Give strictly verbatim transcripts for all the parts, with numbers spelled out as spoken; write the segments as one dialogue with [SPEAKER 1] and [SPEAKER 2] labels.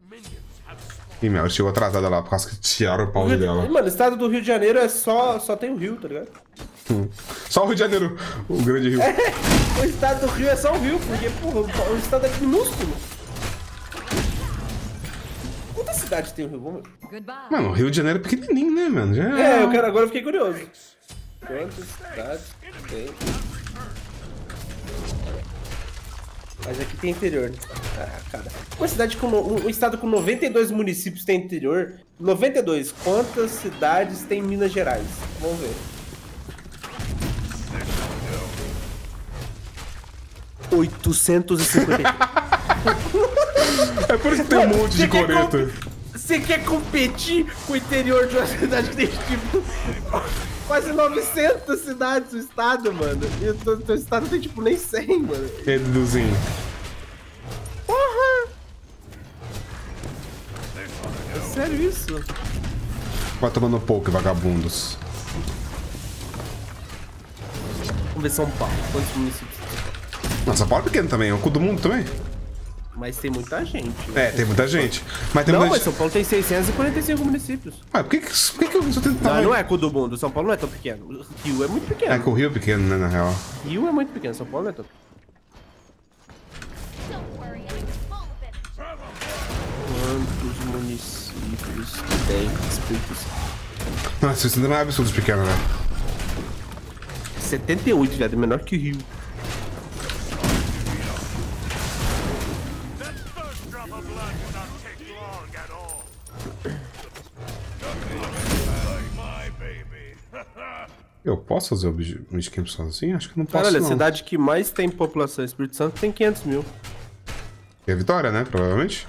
[SPEAKER 1] Ih, meu, ela chegou atrasada lá por causa que tiraram o pau
[SPEAKER 2] Rio de...
[SPEAKER 1] dela.
[SPEAKER 2] Mano, o estado do Rio de Janeiro é só... Só tem o Rio, tá ligado?
[SPEAKER 1] Hum. Só o Rio de Janeiro, o grande rio.
[SPEAKER 2] É, o estado do Rio é só o Rio, porque, porra, o estado é minúsculo. Quantas cidades tem o Rio? Vamos ver.
[SPEAKER 1] Mano, o Rio de Janeiro é pequenininho, né, mano? Já...
[SPEAKER 2] É, eu quero, agora eu fiquei curioso. Quantas cidades tem? Mas aqui tem interior. Ah, cara. Uma cidade com... No... Um estado com noventa e dois municípios tem interior. noventa e dois. Quantas cidades tem em Minas Gerais? Vamos ver. oitocentos e cinquenta.
[SPEAKER 1] É por isso que tem um monte de coreto.
[SPEAKER 2] Você quer competir com o interior de uma cidade que tem, tipo, quase novecentas cidades no estado, mano? E o teu estado tem, tipo, nem cem, mano.
[SPEAKER 1] Reduzinho.
[SPEAKER 2] Porra! É sério isso?
[SPEAKER 1] Vai tomando pouco, vagabundos.
[SPEAKER 2] Vamos ver São Paulo. Quantos municípios?
[SPEAKER 1] Não, São Paulo é pequeno também, é o cu do mundo também.
[SPEAKER 2] Mas tem muita gente. Né?
[SPEAKER 1] É, tem muita gente. Mas tem
[SPEAKER 2] não,
[SPEAKER 1] muita
[SPEAKER 2] mas São Paulo tem seiscentos e quarenta e cinco municípios.
[SPEAKER 1] Ah, por que, que, por que, que eu só tenho
[SPEAKER 2] Não, não é cu do mundo. São Paulo não é tão pequeno. O Rio é muito pequeno.
[SPEAKER 1] É que o Rio é pequeno, né, na real.
[SPEAKER 2] Rio é muito pequeno, São Paulo não é tão pequeno. Quantos municípios tem Espírito Santo?
[SPEAKER 1] Nossa, isso não é absurdo de pequeno, né?
[SPEAKER 2] setenta e oito, viado, é menor que o Rio.
[SPEAKER 1] Eu posso fazer um esquema sozinho? Acho que não posso.
[SPEAKER 2] Cara, olha, a
[SPEAKER 1] não.
[SPEAKER 2] cidade que mais tem população, Espírito Santo, tem quinhentos mil.
[SPEAKER 1] É Vitória, né? Provavelmente.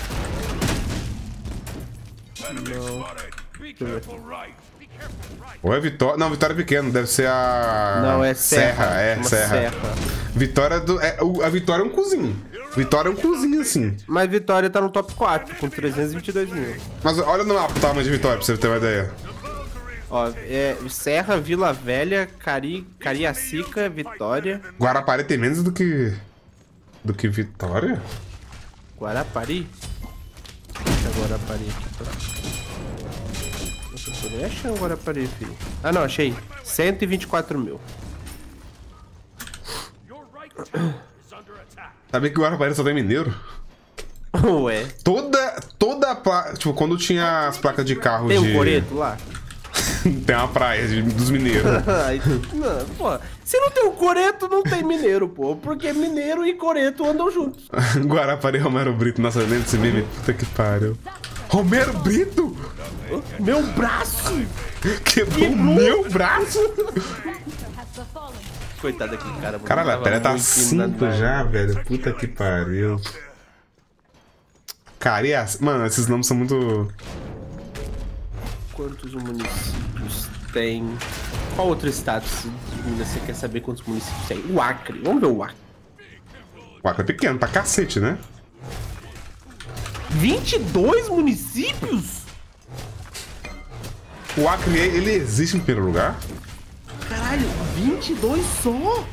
[SPEAKER 2] Não.
[SPEAKER 1] Ou é Vitória. Não, Vitória é pequeno, deve ser a.
[SPEAKER 2] Não, é Serra.
[SPEAKER 1] Serra, é,
[SPEAKER 2] Uma
[SPEAKER 1] Serra.
[SPEAKER 2] Serra.
[SPEAKER 1] Vitória do. É, o- a Vitória é um cozinho. Vitória é um cozinho, assim.
[SPEAKER 2] Mas Vitória tá no top quatro, com trezentos e vinte e dois mil.
[SPEAKER 1] Mas olha no mapa o tamanho de Vitória, pra você ter uma ideia.
[SPEAKER 2] Ó, é Serra, Vila Velha, Cari... Cariacica, Vitória.
[SPEAKER 1] Guarapari tem menos do que. Do que Vitória?
[SPEAKER 2] Guarapari? Deixa eu Guarapari aqui, tá? Não tô nem achando Guarapari, filho. Ah, não, achei. cento e vinte e quatro mil.
[SPEAKER 1] Sabia que Guarapari só tem mineiro?
[SPEAKER 2] Ué.
[SPEAKER 1] Toda. Toda a placa. Tipo, quando tinha as placas de carro
[SPEAKER 2] Tem
[SPEAKER 1] de.
[SPEAKER 2] um coreto lá?
[SPEAKER 1] Tem uma praia de- dos mineiros.
[SPEAKER 2] Ai, não, pô. Se não tem um coreto, não tem mineiro, pô. Porque mineiro e coreto andam juntos.
[SPEAKER 1] Guarapari e Romero Brito. Nossa, eu lembro desse meme. Puta que pariu. Romero Brito?
[SPEAKER 2] Meu braço!
[SPEAKER 1] Quebrou o meu braço?
[SPEAKER 2] Coitado daquele cara. mano.
[SPEAKER 1] Caralho, a
[SPEAKER 2] Tava
[SPEAKER 1] pele tá
[SPEAKER 2] muito
[SPEAKER 1] cinco
[SPEAKER 2] na-
[SPEAKER 1] já, velho. Puta que pariu. Cara, e as... Mano, esses nomes são muito...
[SPEAKER 2] Quantos municípios tem? Qual outro estado de Minas você quer saber quantos municípios tem? O Acre. Vamos ver o Acre.
[SPEAKER 1] O Acre é pequeno pra cacete, né?
[SPEAKER 2] vinte e dois municípios?
[SPEAKER 1] O Acre, ele existe em primeiro lugar?
[SPEAKER 2] Caralho, vinte e dois só?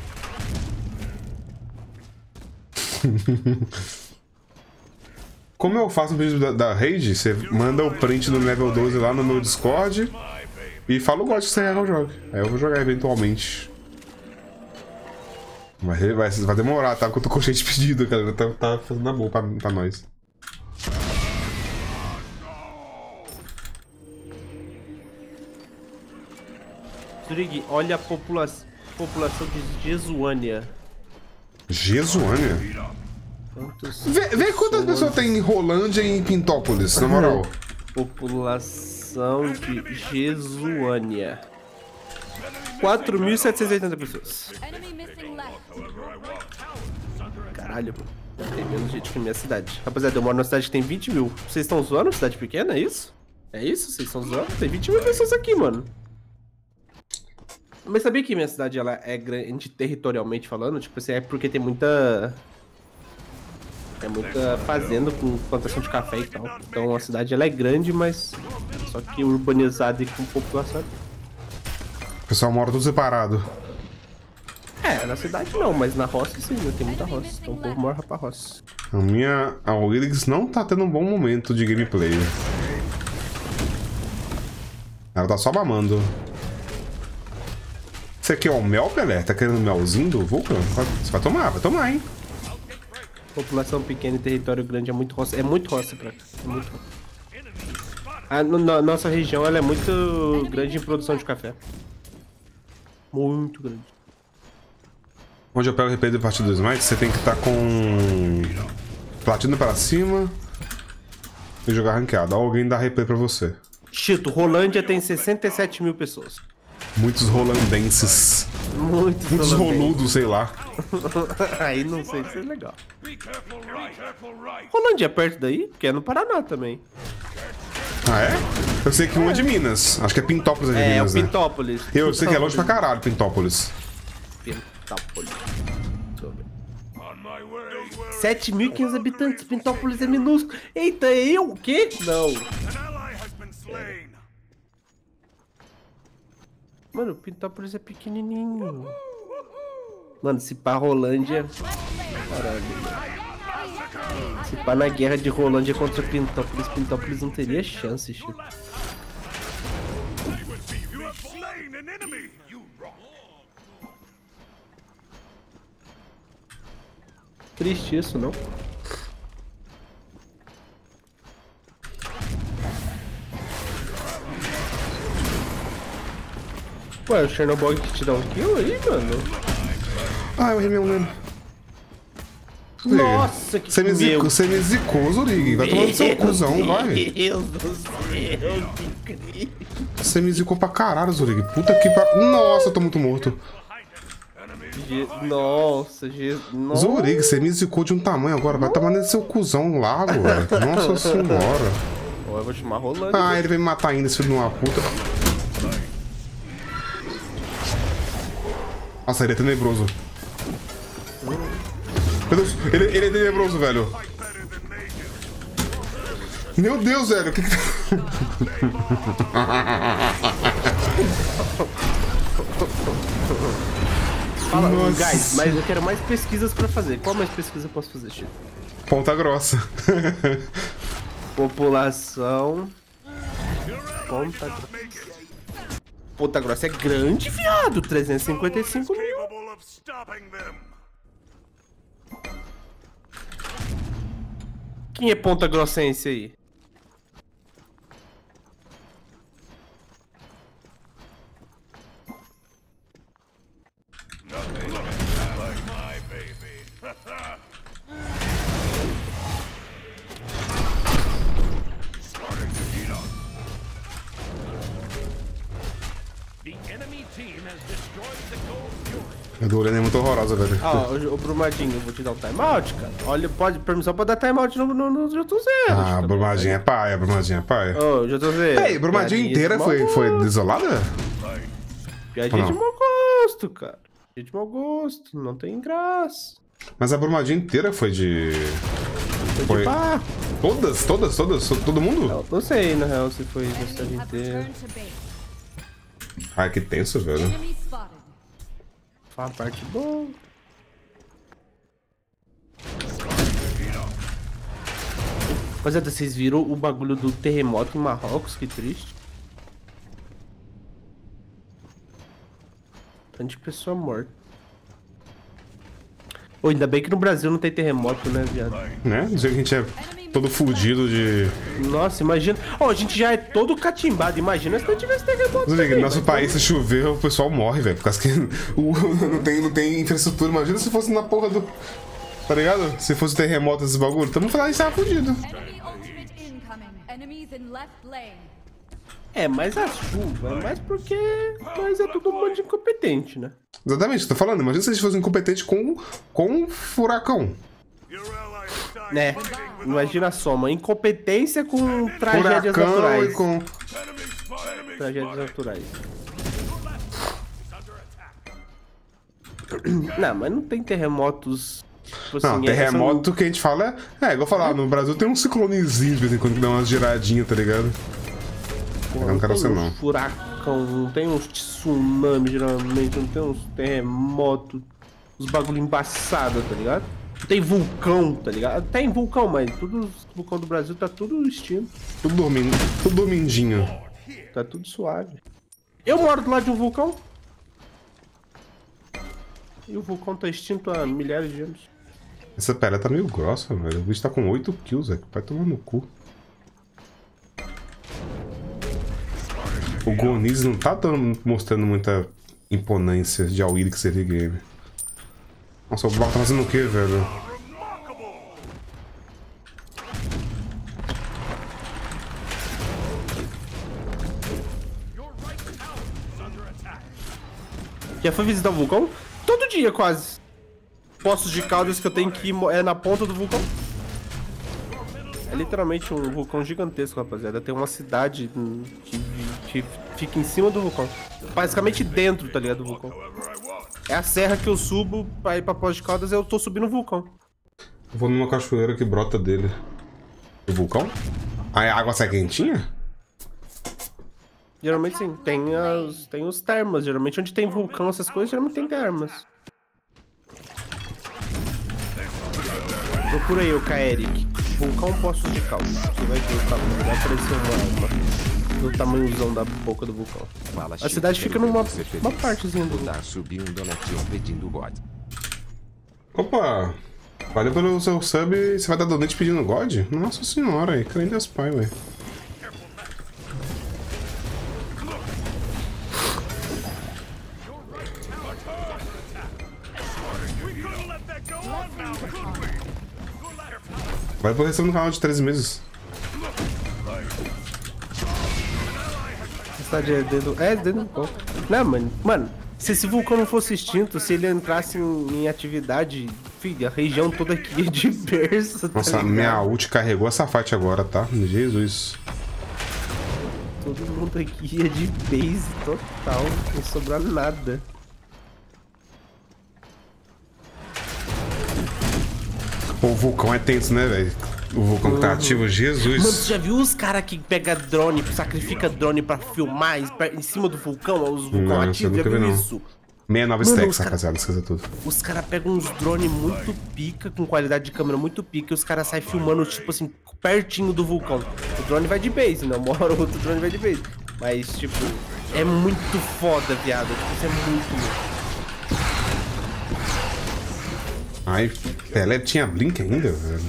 [SPEAKER 1] Como eu faço um vídeo da, da raid, você manda o print do level doze lá no meu Discord e fala o gosto que você quer que eu jogue. Aí eu vou jogar eventualmente. Vai, vai, vai demorar, tá? Porque eu tô com cheio de pedido, cara. Tá, tá fazendo na boa pra, pra nós.
[SPEAKER 2] Zurigui, olha a popula população de Jesuânia.
[SPEAKER 1] Jesuânia?
[SPEAKER 2] Quantos
[SPEAKER 1] Vê, vê quantas pessoas tem em Rolândia e em Pintópolis, na moral.
[SPEAKER 2] População de Jesuânia. quatro mil setecentos e oitenta pessoas. Caralho, tem menos gente que a minha cidade. Rapaziada, eu moro numa cidade que tem vinte mil. Vocês estão zoando? Cidade pequena, é isso? É isso? Vocês estão zoando? Tem vinte mil pessoas aqui, mano. Mas sabia que minha cidade ela é grande territorialmente falando? Tipo assim, é porque tem muita... É muita fazenda com plantação de café e tal. Então a cidade ela é grande, mas só que urbanizada e com população.
[SPEAKER 1] O pessoal mora tudo separado.
[SPEAKER 2] É, na cidade não, mas na roça sim, né? Tem muita roça. Então o povo morre pra roça.
[SPEAKER 1] A minha... A Willis não tá tendo um bom momento de gameplay. Ela tá só mamando. Você quer o mel, Pelé? Tá querendo melzinho do Vulcan? Você vai tomar, vai tomar, hein?
[SPEAKER 2] População pequena e território grande é muito roça. É muito roça pra cá. É muito roça. A no, no, nossa região ela é muito grande em produção de café. Muito grande.
[SPEAKER 1] Onde eu pego o replay do partido do Smite, você tem que estar com platina para cima e jogar ranqueado. Alguém dá replay pra você.
[SPEAKER 2] Chito, Rolândia tem sessenta e sete mil pessoas.
[SPEAKER 1] Muitos rolandenses.
[SPEAKER 2] Muitos,
[SPEAKER 1] Muitos roludos, sei lá.
[SPEAKER 2] Aí não sei se é legal. Rolândia é perto daí? Porque é no Paraná também.
[SPEAKER 1] Ah, é? Eu sei que um é de Minas. Acho que é Pintópolis de
[SPEAKER 2] É,
[SPEAKER 1] Minas,
[SPEAKER 2] é o
[SPEAKER 1] né?
[SPEAKER 2] Pintópolis.
[SPEAKER 1] Eu sei que é longe pra caralho, Pintópolis.
[SPEAKER 2] Pintópolis. sete mil e quinhentos habitantes. Pintópolis é minúsculo. Eita, eu? O quê? Não. Mano, Pintópolis é pequenininho. Mano, se pá Rolândia... Caralho. Se pá na guerra de Rolândia contra Pintópolis, Pintópolis não teria chance, Chico. Triste isso, não? Ué, o Chernobyl que te dá um kill aí, mano?
[SPEAKER 1] Ah, eu errei meu nome.
[SPEAKER 2] Nossa, que
[SPEAKER 1] Você me, zicou,
[SPEAKER 2] meu.
[SPEAKER 1] você me zicou, Zurig. Vai tomar no seu cuzão, vai.
[SPEAKER 2] Meu Deus do céu, que incrível.
[SPEAKER 1] Você me zicou pra caralho, Zurig. Puta que pa... Nossa, eu tô muito morto.
[SPEAKER 2] Je... Nossa, Jesus.
[SPEAKER 1] Zurig, você me zicou de um tamanho agora. Vai tomar nesse seu cuzão lago, velho. Nossa senhora.
[SPEAKER 2] Ó, eu vou chamar Rolando.
[SPEAKER 1] Ah, ele vai me matar ainda, esse filho de uma puta. Nossa, ele é tenebroso. Meu Deus, ele, ele é tenebroso, velho. Meu Deus, velho. O que que...
[SPEAKER 2] Fala,
[SPEAKER 1] Nossa.
[SPEAKER 2] guys, mas eu quero mais pesquisas pra fazer. Qual mais pesquisa eu posso fazer, Chico?
[SPEAKER 1] Ponta Grossa.
[SPEAKER 2] População... Ponta Grossa. Ponta Grossa é grande, viado. trezentos e cinquenta e cinco mil. Quem é Ponta Grossense aí?
[SPEAKER 1] A do Olhando é muito horrorosa, velho.
[SPEAKER 2] Ah, ô, ô Brumadinho, eu vou te dar um timeout, cara. Olha, pode, permissão pra dar timeout no, no, no J Z.
[SPEAKER 1] Ah, a Brumadinha é paia, a Brumadinha é paia.
[SPEAKER 2] Ô, J Z.
[SPEAKER 1] Ei, Brumadinha inteira foi, foi desolada?
[SPEAKER 2] Piadinha de
[SPEAKER 1] Não.
[SPEAKER 2] mau gosto, cara. Piadinha de mau gosto, não tem graça.
[SPEAKER 1] Mas a Brumadinha inteira foi de... Foi...
[SPEAKER 2] Ah,
[SPEAKER 1] Todas, todas, todas, todo mundo?
[SPEAKER 2] não, não sei, na real, se foi a cidade inteira.
[SPEAKER 1] Ai, que tenso, velho.
[SPEAKER 2] Foi uma parte boa. Rapaziada, vocês viram o bagulho do terremoto em Marrocos? Que triste. Tanto de pessoa morta. Ô, ainda bem que no Brasil não tem terremoto, né, viado?
[SPEAKER 1] Né? Dizer que a gente é todo fudido de...
[SPEAKER 2] Nossa, imagina. Ó, a gente já é todo catimbado. Imagina se não tivesse terremoto.
[SPEAKER 1] Não
[SPEAKER 2] também,
[SPEAKER 1] nosso
[SPEAKER 2] mas-
[SPEAKER 1] país, se chover, o pessoal morre, velho. Por causa que o- não, tem, não tem infraestrutura. Imagina se fosse na porra do... Tá ligado? Se fosse terremoto, esses bagulho. Tamo falando que tava fudido.
[SPEAKER 3] Enemy ultimate incoming. Enemies in left lane.
[SPEAKER 2] É, mas a chuva é mais porque nós é todo mundo de incompetente, né?
[SPEAKER 1] Exatamente, tô falando. Imagina se a gente fosse incompetente com, com furacão.
[SPEAKER 2] Né? Imagina a soma. Incompetência com tragédias
[SPEAKER 1] Furacão
[SPEAKER 2] naturais.
[SPEAKER 1] e com...
[SPEAKER 2] Tragédias naturais. Não, mas não tem terremotos. Tipo
[SPEAKER 1] Não,
[SPEAKER 2] assim,
[SPEAKER 1] terremoto que a gente fala é... É, igual falar, no Brasil tem um ciclonezinho de vez em quando que dá umas giradinhas, tá ligado?
[SPEAKER 2] Porra,
[SPEAKER 1] Eu não quero ser,
[SPEAKER 2] tem
[SPEAKER 1] não.
[SPEAKER 2] um furacão. furacão, não tem uns tsunami geralmente, não tem uns terremotos, uns bagulho embaçado, tá ligado? Não tem vulcão, tá ligado? Tem vulcão, mas todos os vulcão do Brasil tá tudo extinto.
[SPEAKER 1] Tudo dormindo, tudo dormindinho.
[SPEAKER 2] Tá tudo suave. Eu moro do lado de um vulcão. E o vulcão tá extinto há milhares de anos.
[SPEAKER 1] Essa pele tá meio grossa, velho. O bicho tá com oito kills, velho. Vai tomar no cu. O Goniz não tá dando, mostrando muita imponência de Awirix early game. Nossa, o Bloco tá fazendo o que, velho?
[SPEAKER 2] Já foi visitar o vulcão? Todo dia, quase. Poços de Caldas que eu tenho que ir é na ponta do vulcão. É literalmente um vulcão gigantesco, rapaziada. Tem uma cidade que, que fica em cima do vulcão. Basicamente dentro, tá ligado, do vulcão. É a serra que eu subo pra ir pra Poços de Caldas e eu tô subindo o vulcão.
[SPEAKER 1] Eu vou numa cachoeira que brota dele. Do vulcão? Ah, a água sai quentinha?
[SPEAKER 2] Geralmente sim, tem, as, tem os termas. Geralmente onde tem vulcão, essas coisas, geralmente tem termas. Procura aí o Kaerik. Vulcão Poços de Caldas. Você vai ver o tamanho. Vai aparecer uma, uma, do tamanhozão da boca do vulcão. A cidade fica numa uma partezinha do lugar.
[SPEAKER 1] Opa! Valeu pelo seu sub e você vai dar donate pedindo God? Nossa senhora, aí, crê em Deus Pai, velho. Vai por receber no canal de treze meses.
[SPEAKER 2] Cidade é dentro. É dentro do vulcão. Não, mano. Mano, se esse vulcão não fosse extinto, se ele entrasse em, em atividade, filho, a região toda aqui é de berço. Tá
[SPEAKER 1] Nossa,
[SPEAKER 2] ligado?
[SPEAKER 1] minha ult carregou essa fight agora, tá? Jesus.
[SPEAKER 2] Todo mundo aqui é de base total. Não sobrou nada.
[SPEAKER 1] O vulcão é tenso, né, velho? O vulcão que tá ativo, Jesus.
[SPEAKER 2] Mano, você já viu os caras que pega drone, sacrifica drone pra filmar em cima do vulcão? Os vulcão
[SPEAKER 1] Não,
[SPEAKER 2] ativos, já
[SPEAKER 1] nunca vi,
[SPEAKER 2] viu
[SPEAKER 1] não.
[SPEAKER 2] isso?
[SPEAKER 1] sessenta e nove
[SPEAKER 2] Mano,
[SPEAKER 1] stacks,
[SPEAKER 2] os cara-
[SPEAKER 1] rapaziada, esqueça tudo.
[SPEAKER 2] Os caras pegam uns drones muito pica, com qualidade de câmera muito pica, e os caras saem filmando, tipo assim, pertinho do vulcão. O drone vai de base, né? Uma hora ou outra o drone vai de base. Mas, tipo, é muito foda, viado. Tipo, isso é muito...
[SPEAKER 1] Ai, Pelé tinha blink ainda, velho.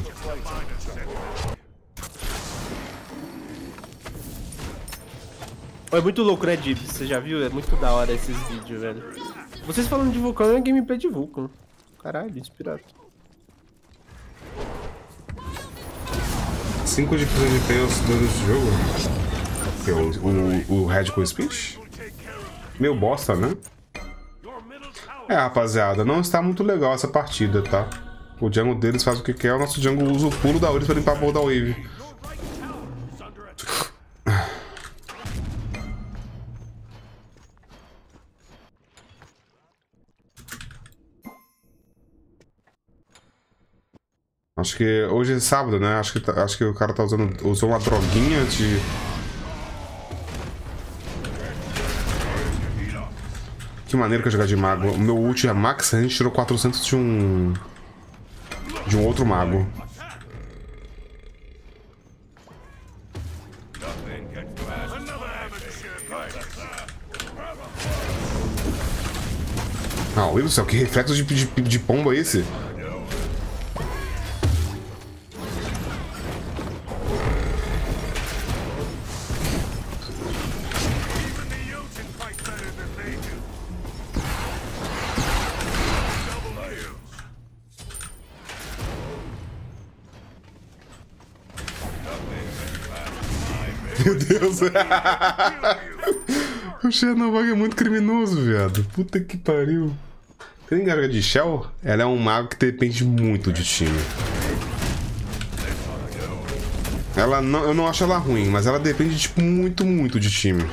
[SPEAKER 2] É muito louco, né, Dibs? Você já viu? É muito da hora esses vídeos, velho. Vocês falando de vulcão, é gameplay de vulcão. Caralho, inspirado.
[SPEAKER 1] cinco de P V P aos donos do jogo. Que é o, o, o Red com Speech? Meio bosta, né? É, rapaziada, não está muito legal essa partida, tá? O jungle deles faz o que quer, o nosso jungle usa o pulo da Ori pra limpar a porra da wave. Acho que hoje é sábado, né? Acho que, tá- acho que o cara tá usando usou uma droguinha de... Que maneiro que eu jogar de mago. O meu ult é max, a gente tirou quatrocentos de um... De um outro mago. Ah, meu Deus do céu, que reflexo de, de, de pomba é esse? Meu Deus. O Xenobog é muito criminoso, viado. Puta que pariu. Tem garra de Shell? Ela é um mago que depende muito de time. Ela não, eu não acho ela ruim, mas ela depende, tipo, muito, muito de time.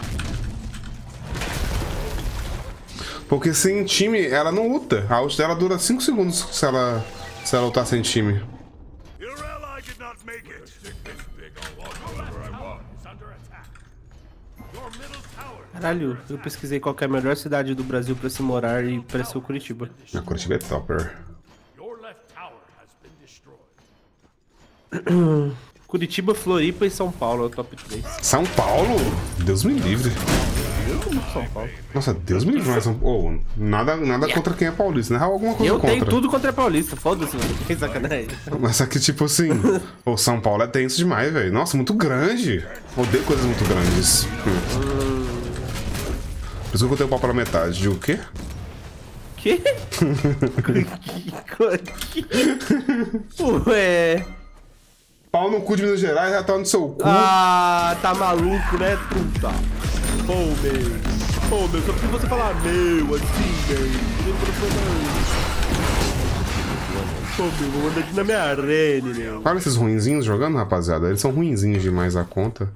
[SPEAKER 1] Porque sem time, ela não luta. A ult dela dura cinco segundos se ela, se ela lutar sem time.
[SPEAKER 2] Caralho, eu pesquisei qual que é a melhor cidade do Brasil pra se morar e pareceu Curitiba.
[SPEAKER 1] A Curitiba é topper.
[SPEAKER 2] Curitiba, Floripa e São Paulo é o top três.
[SPEAKER 1] São Paulo? Deus me livre.
[SPEAKER 2] São Paulo.
[SPEAKER 1] Nossa, Deus me livre, mas São Paulo. Nada, nada yeah. contra quem é paulista, né? Alguma coisa
[SPEAKER 2] eu
[SPEAKER 1] contra.
[SPEAKER 2] Eu tenho tudo contra paulista, foda-se, mano. Que sacanagem.
[SPEAKER 1] Mas aqui, tipo assim, o São Paulo é tenso demais, velho. Nossa, muito grande. Odeio coisas muito grandes. Hum. Por isso que eu botei o pau pela metade. De o quê?
[SPEAKER 2] Quê? Ué.
[SPEAKER 1] Pau no cu de Minas Gerais já tá no seu cu.
[SPEAKER 2] Ah, tá maluco, né, truta? Pô, meu. Pô, meu, só porque você falar meu, assim, velho. Pô, meu, vou mandar aqui na minha arena, meu.
[SPEAKER 1] Olha esses ruinzinhos jogando, rapaziada. Eles são ruinzinhos demais a conta.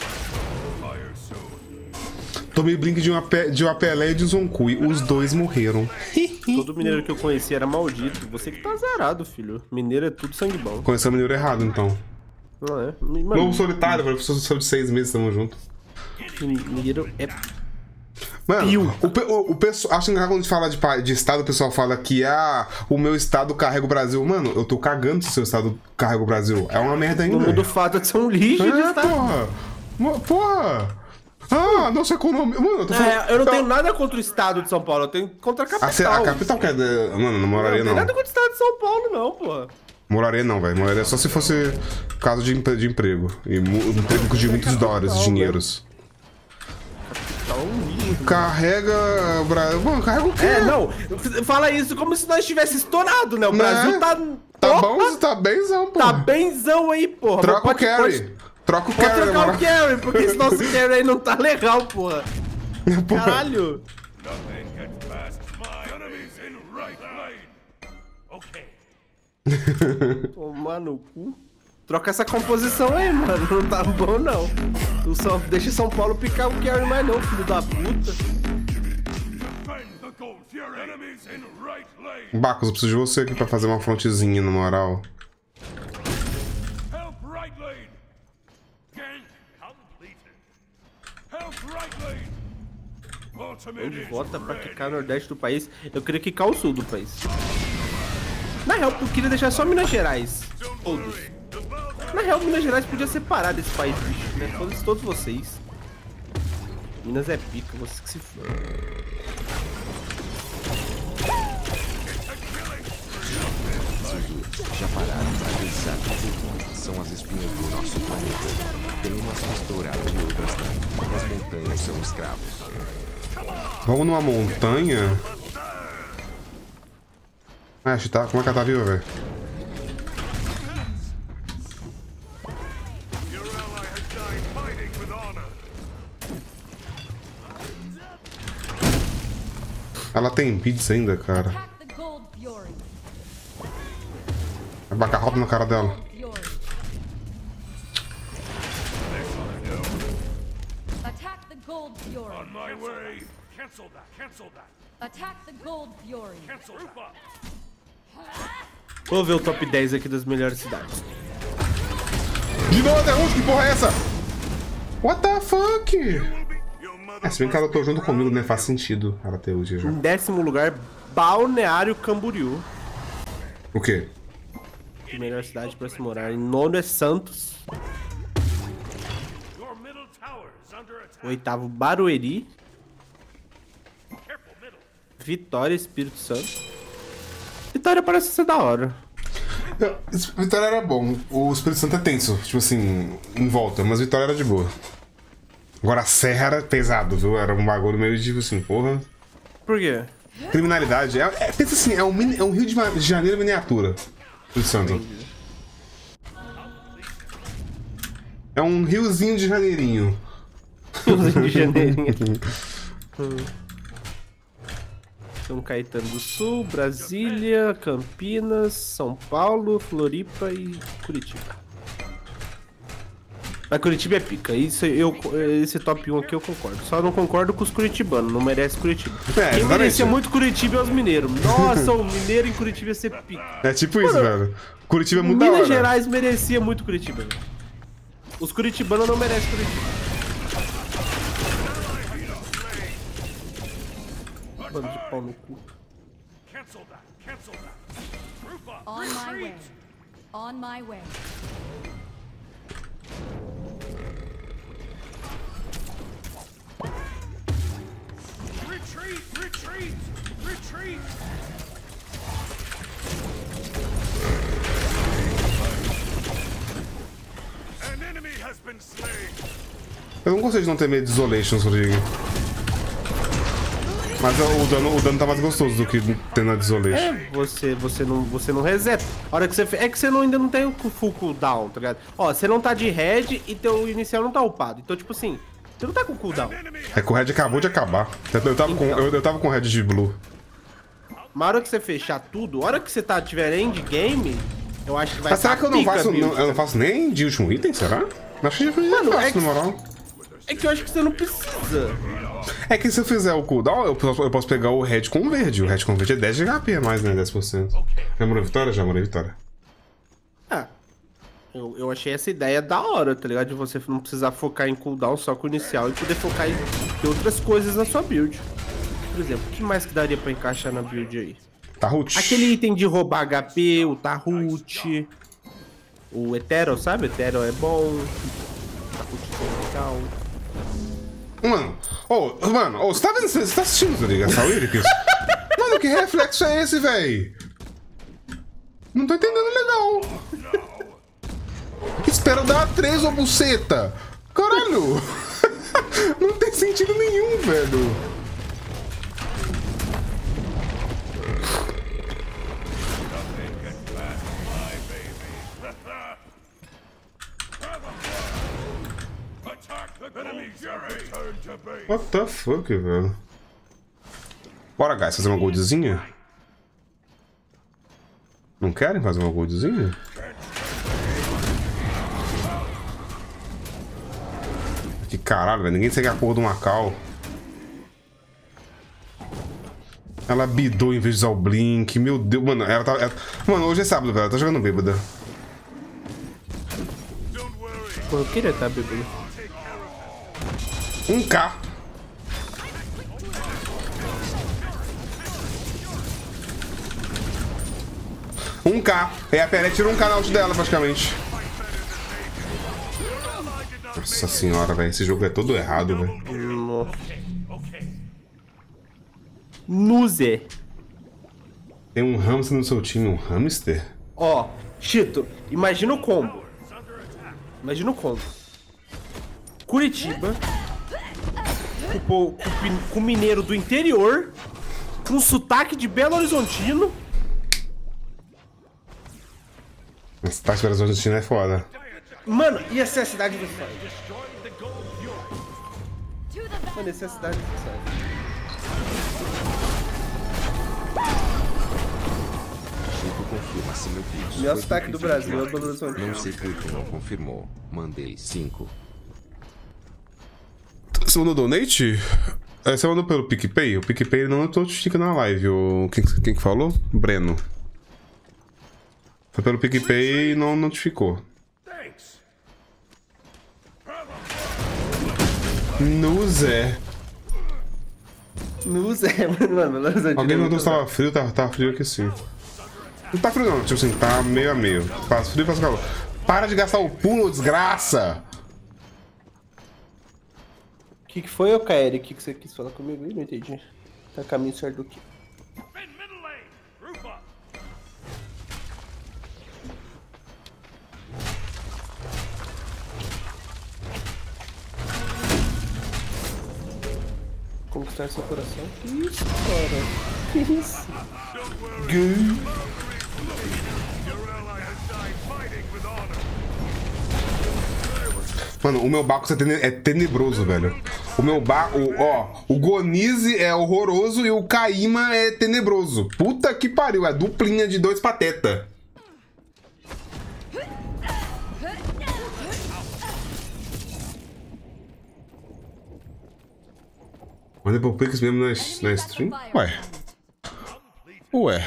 [SPEAKER 1] Tomei blink de uma, pe... de uma Pelé e de um Zonkui. Os dois morreram.
[SPEAKER 2] Todo mineiro que eu conheci era maldito. Você que tá azarado, filho. Mineiro é tudo sangue bom.
[SPEAKER 1] Conheceu o mineiro errado, então.
[SPEAKER 2] Não é?
[SPEAKER 1] Mano, Lobo solitário, velho. Professor de seis meses, tamo junto.
[SPEAKER 2] Mineiro é...
[SPEAKER 1] Mano, o, o, o pessoal... Acho que quando a gente fala de, de estado, o pessoal fala que ah, o meu estado carrega o Brasil. Mano, eu tô cagando se o seu estado carrega o Brasil. É uma merda ainda.
[SPEAKER 2] Não muda o fato de ser um lixo é, de estado.
[SPEAKER 1] Porra! Porra! Ah, nossa economia. Mano, eu tô falando.
[SPEAKER 2] É, eu não tenho nada contra o estado de São Paulo, eu tenho contra a capital.
[SPEAKER 1] A, a capital que é. De... Mano, não moraria não.
[SPEAKER 2] Não tem nada contra o estado de São Paulo, não, pô.
[SPEAKER 1] Moraria não, velho. Moraria só se fosse caso de, de emprego. E um emprego de muitos dólares, dinheiros. Carrega. Mano, carrega o quê?
[SPEAKER 2] É, não. Fala isso como se nós estivéssemos estourado, né? O Brasil né? tá.
[SPEAKER 1] Tá bom, tá benzão, pô.
[SPEAKER 2] Tá benzão aí, porra.
[SPEAKER 1] Troca o carry.
[SPEAKER 2] Pode...
[SPEAKER 1] Troca o
[SPEAKER 2] Pode
[SPEAKER 1] carry,
[SPEAKER 2] trocar o carry, porque esse nosso carry aí não tá legal, porra. porra. Caralho. Tomar no cu. Troca essa composição aí, mano. Não tá bom, não. Tu só deixa São Paulo picar o carry mais não, filho da puta.
[SPEAKER 1] Bacos, eu preciso de você aqui pra fazer uma frontezinha, na moral.
[SPEAKER 2] Onde vota pra quicar o nordeste do país? Eu queria quicar o sul do país. Na real, eu queria deixar só Minas Gerais. Todos. Na real, Minas Gerais podia separar desse país, bicho, né? Todos, todos vocês. Minas é pica, vocês que se foram.
[SPEAKER 4] Já pararam pra pensar que são as espinhas do nosso planeta. Tem umas restauradas e outras não. As montanhas são escravos.
[SPEAKER 1] Vamos numa montanha? Ah, tá. Como é que ela tá viva, velho? Ela tem pizza ainda, cara. Vai bacar roda na cara dela.
[SPEAKER 2] Vou ver o top dez aqui das melhores cidades.
[SPEAKER 1] De novo, derrota, que porra é essa? What the fuck? É, se bem que ela tô junto comigo, né? Faz sentido ela ter hoje já.
[SPEAKER 2] Em décimo lugar, Balneário Camboriú.
[SPEAKER 1] O quê?
[SPEAKER 2] Melhor cidade pra se morar. Em nono é Santos. Oitavo, Barueri. Vitória, Espírito Santo. Vitória parece ser da hora.
[SPEAKER 1] Vitória era bom. O Espírito Santo é tenso, tipo assim, em volta, mas Vitória era de boa. Agora a Serra era pesado, viu? Era um bagulho meio tipo assim, porra.
[SPEAKER 2] Por quê?
[SPEAKER 1] Criminalidade. É, é, pensa assim, é um, mini, é um Rio de Janeiro miniatura. Espírito Santo. É um riozinho de Janeirinho.
[SPEAKER 2] Riozinho de Janeirinho. hum. São Caetano do Sul, Brasília, Campinas, São Paulo, Floripa e Curitiba. Mas Curitiba é pica. Isso, eu, esse top um aqui eu concordo. Só não concordo com os curitibanos. Não merece Curitiba. É, quem merecia muito Curitiba é os mineiros. Nossa, o mineiro em Curitiba ia ser pica.
[SPEAKER 1] É tipo isso, Mano, velho. Curitiba é muito da hora.
[SPEAKER 2] Minas Gerais merecia muito Curitiba. Velho. Os curitibanos não merecem Curitiba. Bando de pau no cu.
[SPEAKER 3] On my way. On my way.
[SPEAKER 5] Retreat! Retreat! Retreat! An enemy has been slain.
[SPEAKER 1] Eu não gostei de não ter medo de Isolation, Rodrigo. Mas o dano, o dano tá mais gostoso do que ter na Isolation.
[SPEAKER 2] É, você, você, não, você não reseta. A hora que você, é que você não, ainda não tem o full cooldown, tá ligado? Ó, você não tá de red e teu inicial não tá upado. Então, tipo assim, você não tá com cooldown.
[SPEAKER 1] É que o red acabou de acabar. Eu tava, com, eu, eu tava com o red de blue.
[SPEAKER 2] Mas a hora que você fechar tudo, a hora que você tá, tiver endgame, eu acho que vai
[SPEAKER 1] Mas será
[SPEAKER 2] tá
[SPEAKER 1] que eu não
[SPEAKER 2] pica,
[SPEAKER 1] faço,
[SPEAKER 2] build,
[SPEAKER 1] não, eu não faço nem de último item, será? Acho que já foi
[SPEAKER 2] Mano,
[SPEAKER 1] fácil,
[SPEAKER 2] é que-
[SPEAKER 1] na moral.
[SPEAKER 2] É que eu acho que você não precisa.
[SPEAKER 1] É que se eu fizer o cooldown, eu posso, eu posso pegar o red com o verde. O red com o verde é dez de H P a mais, né? dez por cento. Já morou vitória? Já morou vitória.
[SPEAKER 2] Ah, eu, eu achei essa ideia da hora, tá ligado? De você não precisar focar em cooldown só com o inicial e poder focar em, em outras coisas na sua build. Por exemplo, o que mais que daria pra encaixar na build aí?
[SPEAKER 1] Tahut.
[SPEAKER 2] Aquele item de roubar H P, o Tahut, o Ethereal, sabe? Ethereal é bom. Tahut é legal.
[SPEAKER 1] Mano, ô, mano, ô, você tá vendo? Você tá assistindo, tá ligado? Essa Lyrics? Mano, que reflexo é esse, véi? Não tô entendendo legal. Espera dar três, ô buceta. Caralho. Não tem sentido nenhum, velho. What the fuck, velho? Bora, guys, fazer uma goldzinha? Não querem fazer uma goldzinha? Que caralho, velho. Ninguém segue a porra do Macau. Ela bidou em vez de usar o Blink. Meu Deus, mano. Ela tá. Ela... Mano, hoje é sábado, velho. Ela tá jogando bêbada.
[SPEAKER 2] Pô, eu queria estar bebendo.
[SPEAKER 1] um K. um K. É, a Pere tirou um K na ult dela, praticamente. Nossa senhora, velho. Esse jogo é todo errado, velho.
[SPEAKER 2] Nuze.
[SPEAKER 1] Tem um hamster no seu time. Um hamster?
[SPEAKER 2] Ó, Chito, imagina o combo. Imagina o combo. Curitiba. Com, com, com, com mineiro do interior. Com sotaque de Belo Horizontino.
[SPEAKER 1] Esse parte do Horizontino é foda.
[SPEAKER 2] Mano, ia ser a cidade do fã.
[SPEAKER 3] To the
[SPEAKER 2] Mano, ia ser a cidade do fã.
[SPEAKER 4] Chico confirma se meu pix.
[SPEAKER 2] Melhor
[SPEAKER 4] foi
[SPEAKER 2] sotaque do
[SPEAKER 4] duplicado.
[SPEAKER 2] Brasil é Belo Horizontino.
[SPEAKER 4] Não sei por que não confirmou. Mandei cinco.
[SPEAKER 1] Você mandou donate? É, você mandou pelo PicPay? O PicPay não notifica na live. O... Quem, quem que falou? Breno. Foi pelo PicPay e não notificou. No Zé.
[SPEAKER 2] Nuze, mano, Belo Horizontino.
[SPEAKER 1] Alguém
[SPEAKER 2] é
[SPEAKER 1] mandou
[SPEAKER 2] muito
[SPEAKER 1] se tava frio, tá, tá frio aqui sim. Não tá frio não, tipo assim, tá meio a meio. Faz frio e faz calor. Para de gastar o pulo, desgraça!
[SPEAKER 2] O que, que foi, ô Kaeri? O que, que você quis falar comigo aí? Não entendi. Tá caminho certo do quê?
[SPEAKER 5] Defend middle lane. Group up.
[SPEAKER 2] Conquistar seu coração? Que isso, cara? Que isso? Gay.
[SPEAKER 5] Your ally has died fighting with honor.
[SPEAKER 1] Mano, o meu Bacchus é, tene é tenebroso, velho. O meu Bacchus, ó, o Gonize é horroroso e o Kaima é tenebroso. Puta que pariu, é duplinha de dois pateta. Mandei pro Pix mesmo na, na stream? Ué. Ué.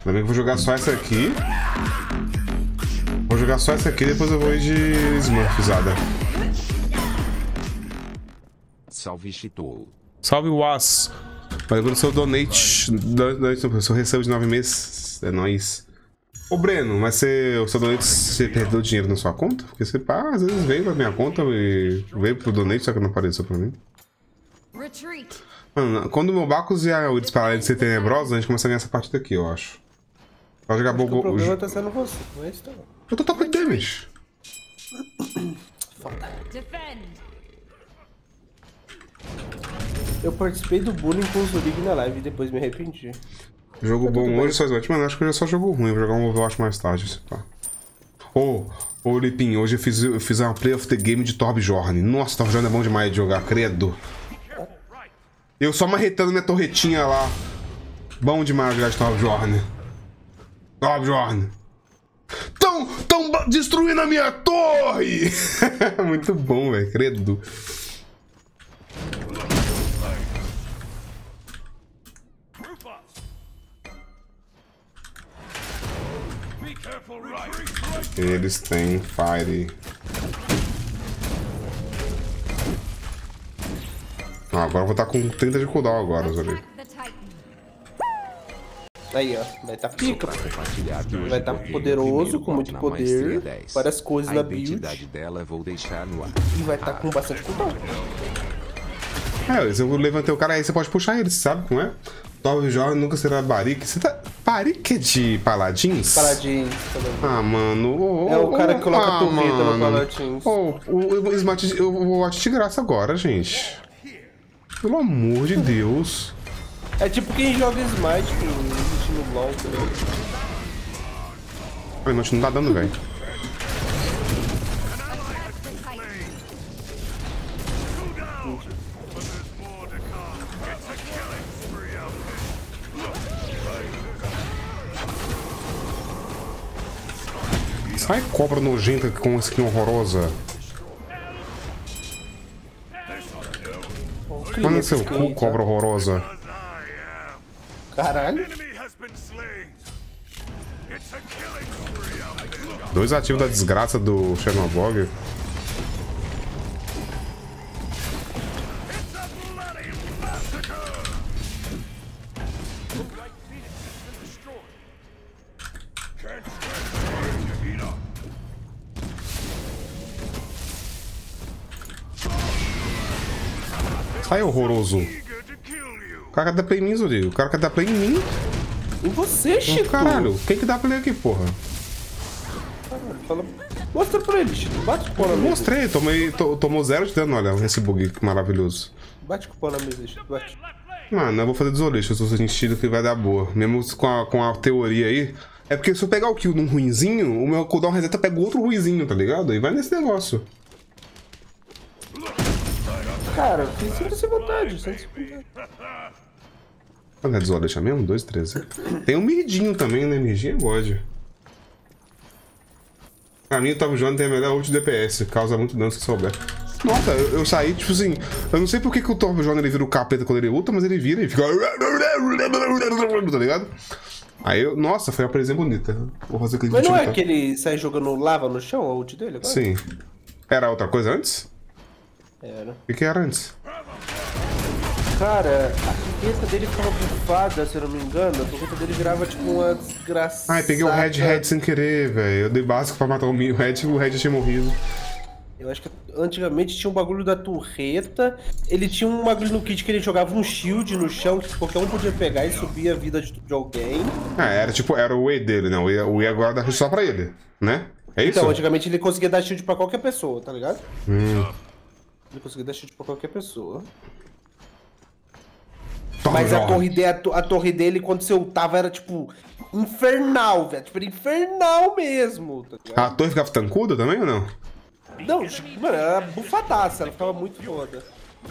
[SPEAKER 1] Ainda bem que eu vou jogar só essa aqui. Vou jogar só essa aqui, depois eu vou ir de Smurfzada.
[SPEAKER 4] Salve, Chitou.
[SPEAKER 1] Salve, Was. Valeu pelo seu donate. Donate, o seu recebo de nove meses. É nóis. Ô, Breno, mas você, o seu donate, você perdeu dinheiro na sua conta? Porque você, pá, às vezes veio pra minha conta e veio pro donate, só que não apareceu pra mim.
[SPEAKER 3] Retreat.
[SPEAKER 1] Mano, quando o meu Bacchus e a Willis pararem de ser tenebrosos, a gente começa a ganhar essa partida aqui, eu acho. Pode jogar bobo.
[SPEAKER 2] O problema tá sendo você, não é isso, tá?
[SPEAKER 1] Eu tô top damage.
[SPEAKER 3] Defend.
[SPEAKER 2] Eu participei do bullying com o Zulig na live e depois me arrependi.
[SPEAKER 1] Jogo bom hoje, só Smite. Mano, acho que hoje é só jogo ruim. Vou jogar um Overwatch mais tarde, se pá. Ô, ô, Lipin, hoje eu fiz, eu fiz uma play of the game de Torbjorn. Nossa, Torbjorn é bom demais de jogar, credo. Eu só marretando minha torretinha lá. Bom demais jogar de Torbjorn. Torbjorn. Tão, tão destruindo a minha torre! Muito bom, velho, credo. Eles têm Fire. Ah, agora eu vou estar com trinta de cooldown agora, Zoli.
[SPEAKER 3] Attack the Titan.
[SPEAKER 2] Aí, ó. Vai tá pica.
[SPEAKER 4] Compartilhar que hoje
[SPEAKER 2] Vai tá
[SPEAKER 4] correndo
[SPEAKER 2] poderoso,
[SPEAKER 4] primeiro
[SPEAKER 2] com muito
[SPEAKER 4] na
[SPEAKER 2] poder,
[SPEAKER 4] Maestria dez.
[SPEAKER 2] várias coisas
[SPEAKER 4] A
[SPEAKER 2] na build.
[SPEAKER 4] identidade dela eu vou deixar no ar.
[SPEAKER 2] E vai tá com bastante cooldown.
[SPEAKER 1] É, eu levantei o cara aí, você pode puxar ele, sabe como é? Torbjorn nunca será Barik. Você tá. Barik é de Paladins?
[SPEAKER 2] Paladins.
[SPEAKER 1] Ah, mano. Oh,
[SPEAKER 2] É o cara que coloca
[SPEAKER 1] ah,
[SPEAKER 2] a torreta no
[SPEAKER 1] mano.
[SPEAKER 2] Paladins.
[SPEAKER 1] Oh, o Smite, eu vou watch de graça agora, gente. Pelo amor de Deus.
[SPEAKER 2] É tipo quem joga Smite com no LoL, tá ligado?
[SPEAKER 1] Ai, não, não tá dando, velho. Sai cobra nojenta com skin horrorosa. Manda seu cu, cobra horrorosa.
[SPEAKER 2] Caralho.
[SPEAKER 1] Dois ativos da desgraça do Chernobog. Sai, horroroso. O cara quer dar play em mim, Zuri. O cara quer dar play em mim.
[SPEAKER 2] E você, Chico?
[SPEAKER 1] Caralho, quem que dá play aqui, porra?
[SPEAKER 2] Fala... Mostra pra ele, Chico. Bate o pau na mesa.
[SPEAKER 1] Mostrei, tomei, to, tomou zero de dano, olha, esse bug maravilhoso.
[SPEAKER 2] Bate com o pau na mesa, Chico. Bate.
[SPEAKER 1] Mano, eu vou fazer desolation, eu tô sentindo que vai dar boa. Mesmo com a, com a teoria aí. É porque se eu pegar o kill num ruinzinho, o meu cooldown reseta pega outro ruinzinho, tá ligado? E vai nesse negócio.
[SPEAKER 2] Cara, sinta-se à vontade, sinta-se à vontade.
[SPEAKER 1] Qual é desolation mesmo? dois, treze. Tem um mirdinho também, né? Mirdinho é God. Pra mim, o Torbjorn tem a melhor ult de D P S, causa muito dano se souber. Nossa, eu, eu saí, tipo assim, eu não sei porque que o Torbjorn ele vira o capeta quando ele ulta, mas ele vira e fica... Tá ligado? Aí eu... Nossa, foi uma presença bonita. Vou fazer clique.
[SPEAKER 2] Mas não é que ele sai jogando lava no chão, a ult dele agora?
[SPEAKER 1] Sim. Era outra coisa antes?
[SPEAKER 2] Era.
[SPEAKER 1] O que, que era antes?
[SPEAKER 2] Cara, a torreta dele ficava bufada, se eu não me engano. A torreta dele virava tipo uma desgraçada.
[SPEAKER 1] Ai, peguei o Red Red sem querer, velho. Eu dei básico pra matar o Red e o Red tinha morrido.
[SPEAKER 2] Eu acho que antigamente tinha um bagulho da torreta. Ele tinha um bagulho no kit que ele jogava um shield no chão que qualquer um podia pegar e subir a vida de, de alguém.
[SPEAKER 1] Ah, era tipo, era o E dele, né? O E, o E agora dá só pra ele, né? É isso?
[SPEAKER 2] Então, antigamente ele conseguia dar shield pra qualquer pessoa, tá ligado?
[SPEAKER 1] Hum.
[SPEAKER 2] Ele conseguia dar shield pra qualquer pessoa.
[SPEAKER 1] Toma,
[SPEAKER 2] Mas a
[SPEAKER 1] Jorge.
[SPEAKER 2] torre, de, a, to- a torre dele, quando você ultava, era tipo infernal, velho. Tipo, era infernal mesmo, tá ligado?
[SPEAKER 1] A torre ficava tancuda também ou não?
[SPEAKER 2] Não, tipo, mano, era bufadaça, ela ficava muito foda.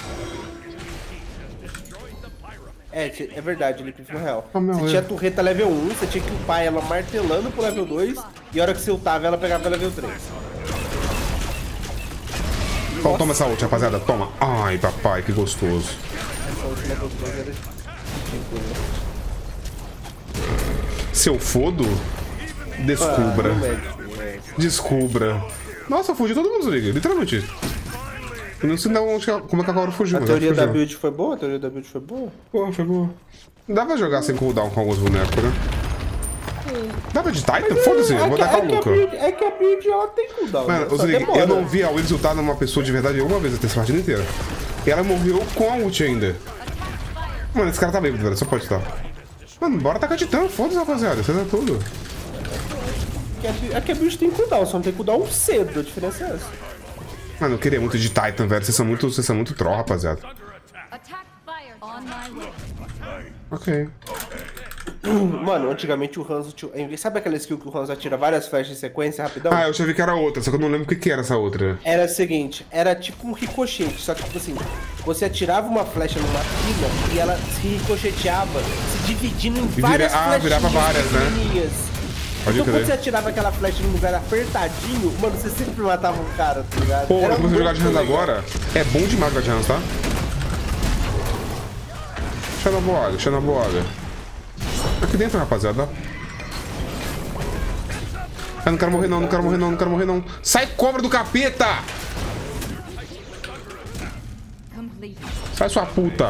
[SPEAKER 2] É, ti- é verdade, ele ficou real.
[SPEAKER 1] Oh, meu
[SPEAKER 2] Você
[SPEAKER 1] Deus.
[SPEAKER 2] tinha a torreta level um, você tinha que upar ela martelando pro level dois, e a hora que você ultava, ela pegava level três.
[SPEAKER 1] Oh, toma essa ult, rapaziada, toma. Ai, papai, que gostoso.
[SPEAKER 2] Essa ult level três era ridícula.
[SPEAKER 1] Se eu fodo, descubra.
[SPEAKER 2] Ah, no médico, é.
[SPEAKER 1] Descubra. Nossa, fugiu todo mundo, Zrig, literalmente. Eu não sei não onde, como é que a Kaoru fugiu.
[SPEAKER 2] A
[SPEAKER 1] mas
[SPEAKER 2] teoria
[SPEAKER 1] ela
[SPEAKER 2] da
[SPEAKER 1] fugiu.
[SPEAKER 2] build foi boa? A teoria da build foi boa?
[SPEAKER 1] Pô, foi boa. Dá pra jogar sem cooldown com alguns bonecos, né? Dá pra de Titan? Foda-se,
[SPEAKER 2] é
[SPEAKER 1] vou
[SPEAKER 2] que-
[SPEAKER 1] tacar
[SPEAKER 2] é
[SPEAKER 1] o
[SPEAKER 2] que a
[SPEAKER 1] Luca.
[SPEAKER 2] build- É que a build ela tem cooldown.
[SPEAKER 1] Mano,
[SPEAKER 2] né?
[SPEAKER 1] ô,
[SPEAKER 2] Só
[SPEAKER 1] Zrig,
[SPEAKER 2] demora.
[SPEAKER 1] eu não vi a Willis ultar numa pessoa de verdade uma vez até essa partida inteira. E ela morreu com a ult ainda. Mano, esse cara tá bêbado, velho, só pode estar. Mano, bora tacar Titã, foda-se, rapaziada, isso é tudo.
[SPEAKER 2] É que a- É que a build tem cooldown, só não tem cooldown cedo, a diferença é essa.
[SPEAKER 1] Mano, eu queria muito de Titan, velho, vocês são muito, vocês são muito troll, rapaziada.
[SPEAKER 3] Attack fire. On my way.
[SPEAKER 1] Ok.
[SPEAKER 2] Mano, antigamente o Hanzo tinha... Sabe aquela skill que o Hanzo atira várias flechas em sequência, rapidão?
[SPEAKER 1] Ah, eu já vi que era outra, só que eu não lembro o que que era essa outra.
[SPEAKER 2] Era o seguinte, era tipo um ricochete, só que tipo assim, você atirava uma flecha numa pilha e ela se ricocheteava, se dividindo em
[SPEAKER 1] vira-
[SPEAKER 2] várias
[SPEAKER 1] ah,
[SPEAKER 2] flechinhas
[SPEAKER 1] virava várias, né?
[SPEAKER 2] pequenininhas.
[SPEAKER 1] Pode
[SPEAKER 2] Então
[SPEAKER 1] crer.
[SPEAKER 2] quando você atirava aquela flecha num lugar apertadinho, mano, você sempre matava um cara, tá ligado?
[SPEAKER 1] Pô,
[SPEAKER 2] Era
[SPEAKER 1] se você jogar de Hans
[SPEAKER 2] muito legal.
[SPEAKER 1] agora, é bom demais jogar de Hans, tá? Xenoboaga, Xenoboaga. Aqui dentro, rapaziada. Ah, não quero morrer não, não quero morrer não, não quero morrer não. Sai, cobra do capeta!
[SPEAKER 3] Complete.
[SPEAKER 1] Sai, sua puta.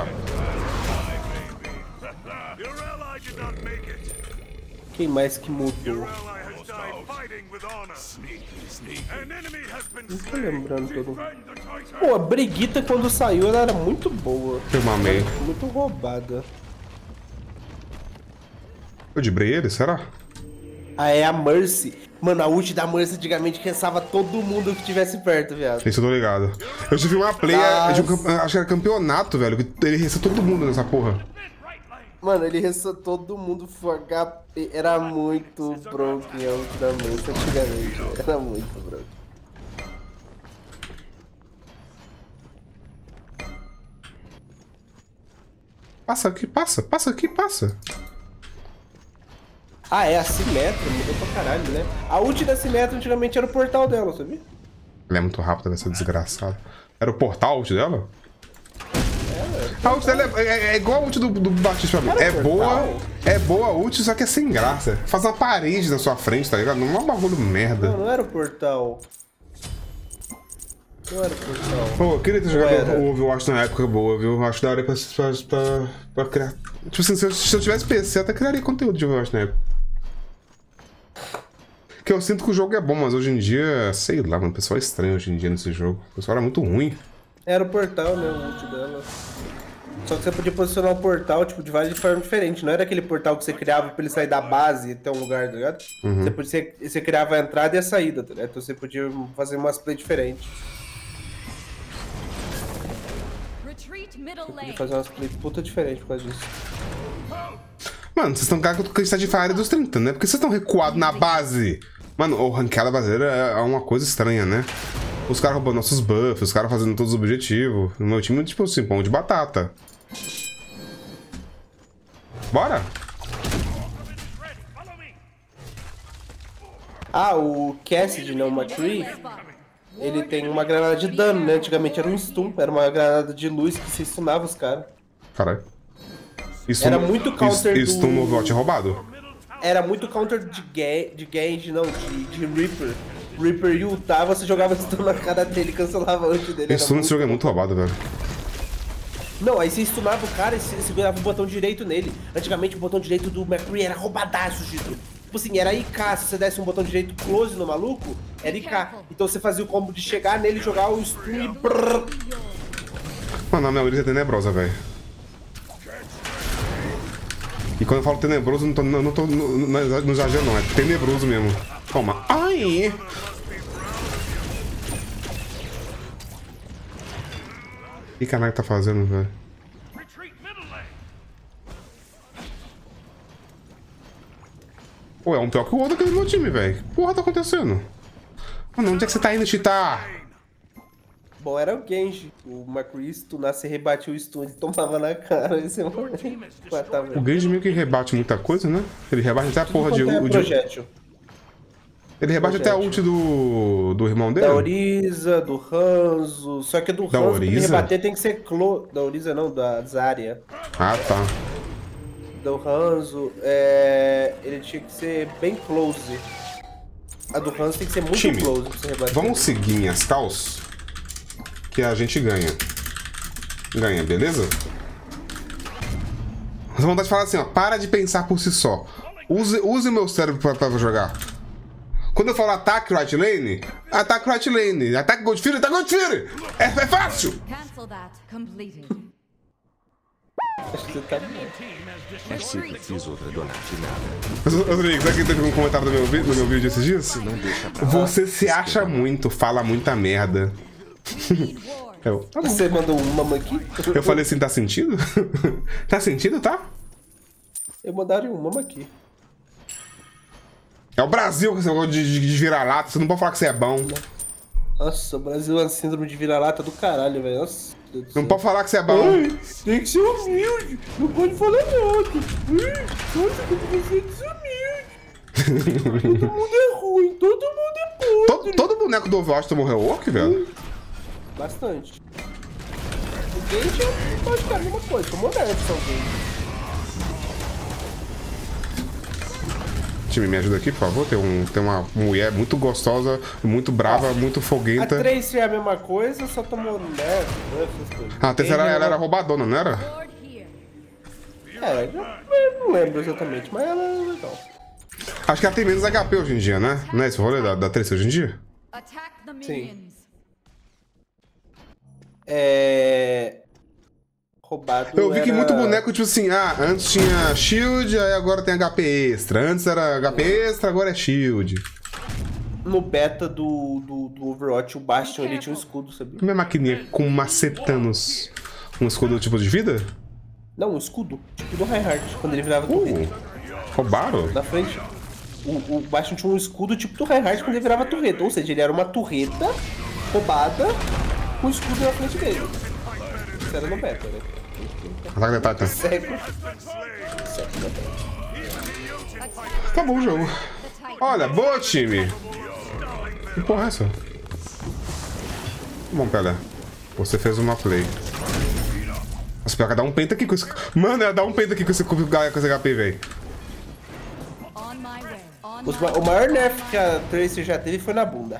[SPEAKER 5] Your ally did not make it.
[SPEAKER 2] Quem mais que mudou?
[SPEAKER 5] Your ally has died fighting with honor. An enemy has been
[SPEAKER 2] Não tô
[SPEAKER 5] slain.
[SPEAKER 2] lembrando todo.
[SPEAKER 5] Defend the Titan.
[SPEAKER 2] Pô, a Brigitte quando saiu ela era muito boa,
[SPEAKER 1] Eu mamei.
[SPEAKER 2] muito roubada.
[SPEAKER 1] Eu dibrei ele, será?
[SPEAKER 2] Ah, é a Mercy. Mano, a ult da Mercy antigamente cansava todo mundo que tivesse perto, viado.
[SPEAKER 1] Isso eu tô ligado. Eu já vi uma play de um, campe- acho que era campeonato, velho, que ele recebeu todo mundo nessa porra.
[SPEAKER 2] Mano, ele restou todo mundo full H P. Era muito broken a ult da Mercy antigamente. Era muito broken.
[SPEAKER 1] Passa aqui, passa, passa aqui, passa.
[SPEAKER 2] Ah, é a Symmetra, mudou pra caralho, né? A ult da Symmetra antigamente era o portal dela, sabia?
[SPEAKER 1] Ela é muito rápida, vai ser desgraçada. Era o portal ult dela? A ult dela é, é- é igual a ult do, do Batista pra mim.
[SPEAKER 2] Era
[SPEAKER 1] É
[SPEAKER 2] portal?
[SPEAKER 1] boa, é boa a ult, só que é sem graça. Faz uma parede na sua frente, tá ligado? Não é um bagulho merda.
[SPEAKER 2] Não, não era o portal. Não era o portal.
[SPEAKER 1] Pô, eu queria ter jogado
[SPEAKER 2] era?
[SPEAKER 1] o Overwatch na época boa, viu? Acho da hora pra, pra, pra, pra criar. Tipo assim, se eu, se eu tivesse P C, eu até criaria conteúdo de Overwatch na época. Que eu sinto que o jogo é bom, mas hoje em dia, sei lá, mano, o pessoal é estranho hoje em dia nesse jogo. O pessoal era muito ruim.
[SPEAKER 2] Era o portal, né? O ult dela. Só que você podia posicionar o portal, tipo, de várias formas diferentes. Não era aquele portal que você criava pra ele sair da base até um lugar, tá ligado? Você, podia, você, você criava a entrada e a saída, tá ligado? Então você podia fazer umas plays diferentes.
[SPEAKER 3] Retreat middle
[SPEAKER 2] Podia
[SPEAKER 3] lane.
[SPEAKER 2] fazer umas plays puta diferentes por causa disso.
[SPEAKER 1] Mano, vocês estão cagando com a de Fire dos trinta, né? Porque vocês estão recuados na base. Mano, o ranqueada brasileira é uma coisa estranha, né? Os caras roubando nossos buffs, os caras fazendo todos os objetivos. O meu time, tipo assim, pão de batata. Bora?
[SPEAKER 2] Ah, o Cassidy, né? O McCree, ele tem uma granada de dano, né? Antigamente era um stun, era uma granada de luz que se stunava os caras.
[SPEAKER 1] Caralho. Isso
[SPEAKER 2] Era
[SPEAKER 1] no-
[SPEAKER 2] muito counter
[SPEAKER 1] Isso, isso
[SPEAKER 2] do-
[SPEAKER 1] no Overwatch é roubado?
[SPEAKER 2] Era muito counter de, ga de Genji, não, de, de Reaper. Reaper e ultava, você jogava stun na cara dele, cancelava a ult dele.
[SPEAKER 1] Isso
[SPEAKER 2] era
[SPEAKER 1] nesse jogo é muito roubado, velho.
[SPEAKER 2] Não, aí você stunava o cara e você segurava o botão direito nele. Antigamente o botão direito do McCree era roubadaço, Gito. Tipo assim, era I K, se você desse um botão direito close no maluco, era I K. Então você fazia o combo de chegar nele, jogar o stun e brrr.
[SPEAKER 1] Mano, a minha orelha é tenebrosa, velho. E quando eu falo tenebroso, não tô, não, não tô no, no, no exagero, não. É tenebroso mesmo. Toma. Ai! O que canalha tá fazendo, velho?
[SPEAKER 5] Retreat middle lane.
[SPEAKER 1] Pô, é um pior que o outro aqui do meu time, velho. Que porra tá acontecendo? Mano, onde é que você tá indo, Chita?
[SPEAKER 2] Bom, era o Genji. O McCree stunasse e rebatia o stun, ele tomava na cara. Esse é um...
[SPEAKER 1] O Genji meio que rebate muita coisa, né? Ele rebate até a porra de...
[SPEAKER 2] é
[SPEAKER 1] de-
[SPEAKER 2] projétil.
[SPEAKER 1] Ele rebate até a ult do, do irmão dele?
[SPEAKER 2] Da Oriza, do Hanzo. Só que do
[SPEAKER 1] Da
[SPEAKER 2] Hanzo, pra ele
[SPEAKER 1] Oriza?
[SPEAKER 2] rebater, tem que ser clo... Da Oriza não, da Zarya.
[SPEAKER 1] Ah, tá.
[SPEAKER 2] do Hanzo, é... ele tinha que ser bem close. A do Hanzo tem que ser muito
[SPEAKER 1] Time,
[SPEAKER 2] close pra você rebater.
[SPEAKER 1] vamos seguir minhas calls, que a gente ganha. Ganha, beleza? Mas vontade de falar assim, ó, para de pensar por si só. Use, use meu cérebro pra, pra jogar. Quando eu falo ataque right lane, ataque right lane. Ataque Gold Fury, ataque Gold Fury. É, é fácil.
[SPEAKER 3] Cancel that. Completed.
[SPEAKER 2] Acho que você tá bem.
[SPEAKER 4] É simples, outra dona de nada.
[SPEAKER 1] Mas, Rodrigo, sabe que teve um comentário no meu, vi- no meu vídeo esses dias?
[SPEAKER 4] Não deixa pra lá.
[SPEAKER 1] Você se acha muito, fala muita merda.
[SPEAKER 3] Need war.
[SPEAKER 1] Eu, tá bom.
[SPEAKER 2] Você mandou um mama aqui?
[SPEAKER 1] Eu falei assim, tá sentindo? Tá sentindo, tá?
[SPEAKER 2] Eu mandaria um mama aqui.
[SPEAKER 1] É o Brasil com esse negócio de, de, de virar-lata, você não pode falar que você é bom.
[SPEAKER 2] Nossa, o Brasil é uma síndrome de vira-lata do caralho, velho. Nossa, Deus do
[SPEAKER 1] Não
[SPEAKER 2] céu.
[SPEAKER 1] pode falar que você é bom.
[SPEAKER 2] Ai, tem que ser humilde. Não pode falar nada. Ai, nossa, tem que ser desumilde. Todo mundo é ruim, todo mundo é podre.
[SPEAKER 1] Todo, todo boneco do Overwatch tomou rework, velho?
[SPEAKER 2] Bastante. O Gage é basicamente a mesma coisa, como o Nerf são Gage.
[SPEAKER 1] Time, me ajuda aqui, por favor. Tem, um, tem uma mulher muito gostosa, muito brava, muito
[SPEAKER 2] A
[SPEAKER 1] foguenta.
[SPEAKER 2] Tracer é a mesma coisa, só tomou Nerf, Nerf, essas coisas.
[SPEAKER 1] Ah, a terceira
[SPEAKER 2] Gage é
[SPEAKER 1] ela era
[SPEAKER 2] uma-
[SPEAKER 1] roubadona, não era?
[SPEAKER 3] Lord here.
[SPEAKER 2] É, eu eu não lembro exatamente, mas ela é legal.
[SPEAKER 1] Acho que ela tem menos H P hoje em dia, né? Não é esse o rolê da, da Tracer hoje em dia?
[SPEAKER 3] Attack the
[SPEAKER 2] Sim.
[SPEAKER 3] minions.
[SPEAKER 2] É... Roubado
[SPEAKER 1] Eu vi que
[SPEAKER 2] era-
[SPEAKER 1] muito boneco, tipo assim, ah, antes tinha shield, aí agora tem H P extra. Antes era H P extra, agora é shield.
[SPEAKER 2] No beta do, do, do Overwatch, o Bastion ele tinha um escudo, sabia?
[SPEAKER 1] Minha maquininha com macetanos. Um escudo tipo de vida?
[SPEAKER 2] Não, um escudo. Tipo do Reinhardt, quando ele virava torreta.
[SPEAKER 1] Uh, roubaram?
[SPEAKER 2] Na frente. O, o Bastion tinha um escudo tipo do Reinhardt quando ele virava torreta. Ou seja, ele era uma torreta roubada com o escudo na frente dele. Isso era no beta, né?
[SPEAKER 1] Ataque de Titan.
[SPEAKER 2] Cego.
[SPEAKER 1] Tá bom o jogo.
[SPEAKER 3] The Titan.
[SPEAKER 1] Olha, boa, time. Que porra é essa? Tá bom, Pelé. Você fez uma play. Nossa, pior que dá um peito aqui com esse... Mano, ela dá um peito aqui com esse, com esse H P, velho.
[SPEAKER 3] On my way. On
[SPEAKER 2] Os
[SPEAKER 3] my
[SPEAKER 2] ma- o maior nerf que a Tracer já teve foi na bunda.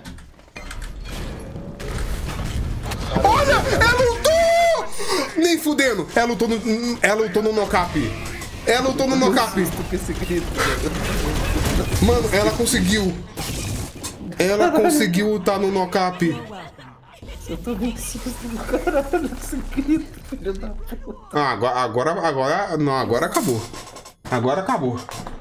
[SPEAKER 1] Olha, ela lutou! Nem fudendo. Ela lutou no, ela lutou no knock-up. Ela lutou no knock-up.
[SPEAKER 2] Com esse grito,
[SPEAKER 1] Mano, ela conseguiu. Ela conseguiu lutar no knock-up.
[SPEAKER 2] eu tô bem susto do caralho com esse grito, filho da puta.
[SPEAKER 1] Ah, agora, agora, agora, não, agora acabou. Agora acabou.